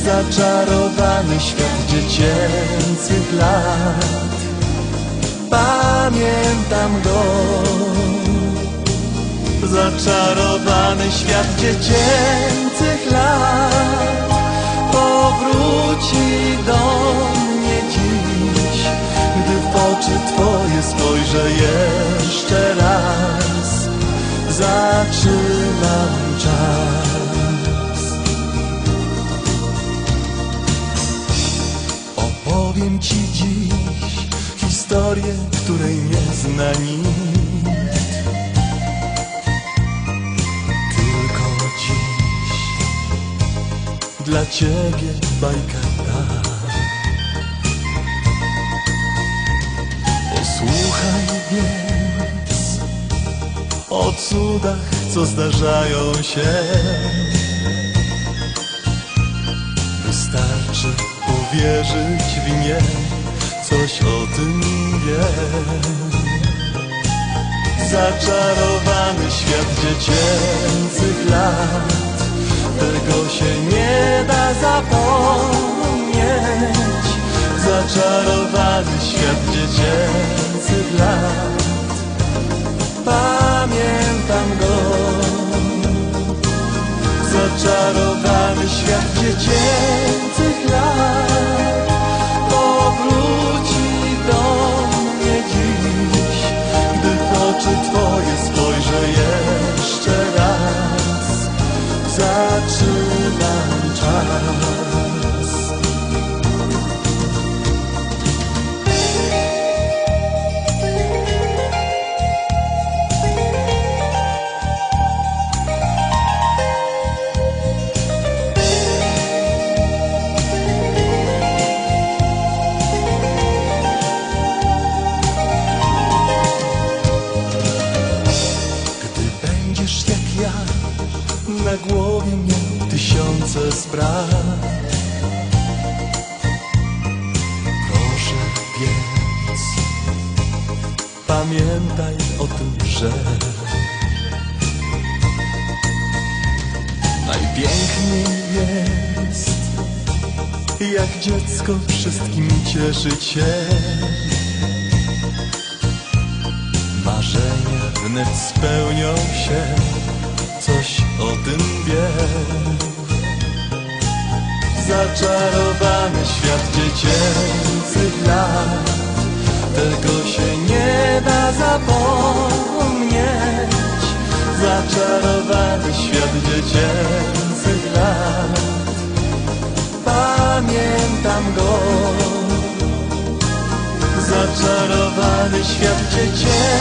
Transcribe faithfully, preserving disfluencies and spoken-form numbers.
Zaczarowany świat dziecięcych lat, pamiętam go. Zaczarowany świat dziecięcych lat powróci do mnie dziś, gdy w oczy Twoje spojrzę jeszcze raz. Zatrzymam czas. Opowiem Ci dziś historię, której nie zna nikt. Tylko dziś dla Ciebie bajka ta. Posłuchaj więc o cudach, co zdarzają się. Wystarczy uwierzyć w nie, coś o tym wiem. Zaczarowany świat dziecięcych lat, tego się nie da zapomnieć. Zaczarowany świat dziecięcych lat, pamiętam go. Zaczarowany świat dziecięcych lat powróci do mnie dziś, gdy w oczy Twoje spojrzę jeszcze raz. Zatrzymam czas. Na głowie miał tysiące spraw. Proszę więc pamiętaj o tym, że najpiękniej jest, jak dziecko wszystkim cieszyć się. Marzenia wnet spełnią się, coś o tym wiem. Zaczarowany świat dziecięcych lat, tego się nie da zapomnieć. Zaczarowany świat dziecięcych lat, pamiętam go. Zaczarowany świat dziecięcych